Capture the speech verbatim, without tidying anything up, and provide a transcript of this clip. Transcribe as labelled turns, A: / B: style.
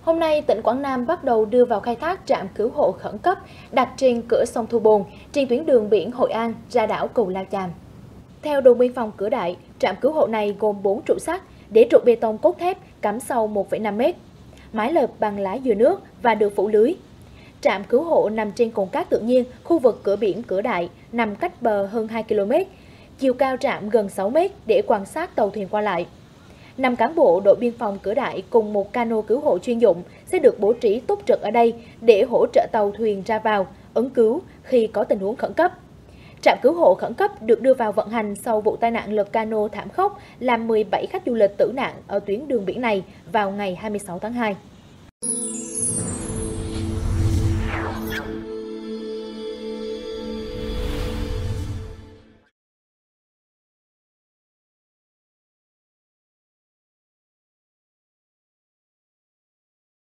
A: Hôm nay, tỉnh Quảng Nam bắt đầu đưa vào khai thác trạm cứu hộ khẩn cấp đặt trên cửa sông Thu Bồn, trên tuyến đường biển Hội An ra đảo Cù Lao Chàm. Theo đồn biên phòng Cửa Đại, trạm cứu hộ này gồm bốn trụ sắt, đế trụ bê tông cốt thép cắm sâu một phẩy năm mét, mái lợp bằng lá dừa nước và được phủ lưới. Trạm cứu hộ nằm trên cồn cát tự nhiên, khu vực cửa biển Cửa Đại, nằm cách bờ hơn hai ki lô mét, chiều cao trạm gần sáu mét để quan sát tàu thuyền qua lại. Năm cán bộ đội biên phòng Cửa Đại cùng một cano cứu hộ chuyên dụng sẽ được bố trí túc trực ở đây để hỗ trợ tàu thuyền ra vào, ứng cứu khi có tình huống khẩn cấp. Trạm cứu hộ khẩn cấp được đưa vào vận hành sau vụ tai nạn lật cano thảm khốc làm mười bảy khách du lịch tử nạn ở tuyến đường biển này vào ngày hai mươi sáu tháng hai.